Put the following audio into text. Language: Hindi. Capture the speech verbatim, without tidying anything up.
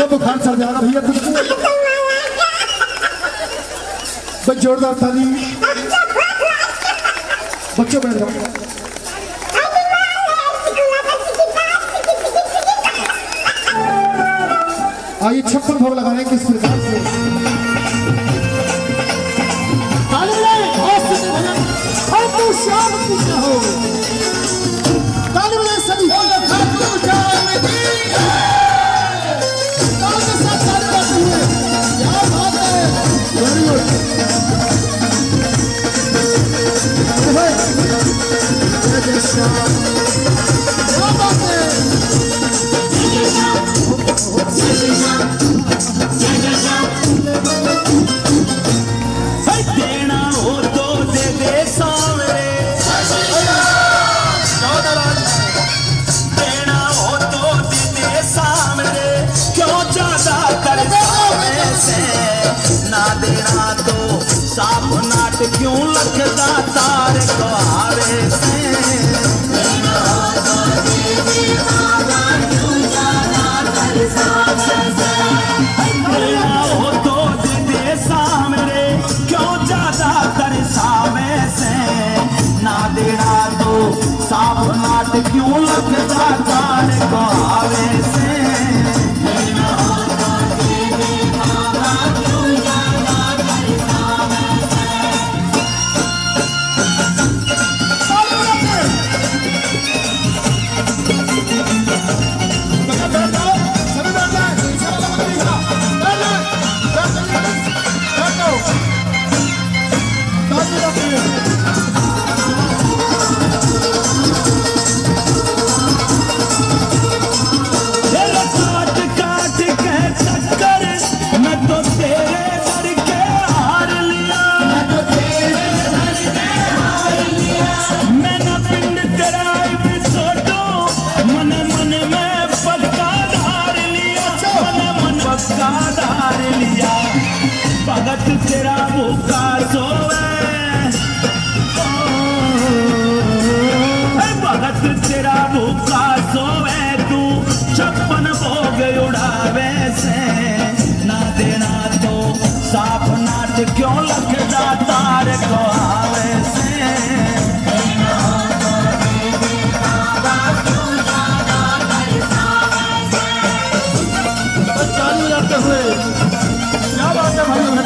तो बुखार चढ़ जाएगा भैया तुझको। बस जोरदार ताली। बच्चों बैठ जाओ। आइए छप्पन भोग लगाने किस प्रकार से। शाम की हो ताली बजाए सभी। देना हो तो दे दे सावरे, देना हो तो दे दे सावरे, क्यों ज्यादा करने से, ना देना तो साफ नाट क्यों लगता तार को आवे से। देना हो तो दे दे बाबा क्यों ज्यादा तरसावे से, देना हो तो दे दे सावरे, क्यों ज्यादा तरसावे से, ना देना तो साफ नाट क्यों लगता तार को आवे से। देना हो तो दे दे बाबा क्यों ज्यादा तरसावे से। भगत तेरा भूखा सोवे, भगत तेरा भूखा सोवे, तू छप्पन भोग उड़ावे से, ना देना तो साफ नाट क्यों लगता तार को आवे से। देना हो तो दे दे बाबा क्यों ज्यादा तरसावे से। चालू रहते हुए क्या बात है भाई।